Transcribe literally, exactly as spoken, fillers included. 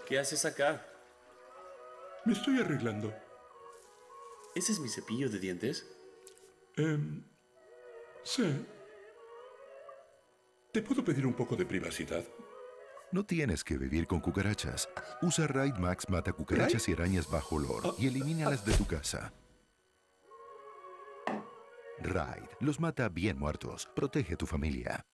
¿Qué haces acá? Me estoy arreglando. ¿Ese es mi cepillo de dientes? Eh, sí. ¿Te puedo pedir un poco de privacidad? No tienes que vivir con cucarachas. Usa Raid Max mata cucarachas ¿Raid? y arañas bajo olor y elimínalas de tu casa. Raid los mata bien muertos. Protege a tu familia.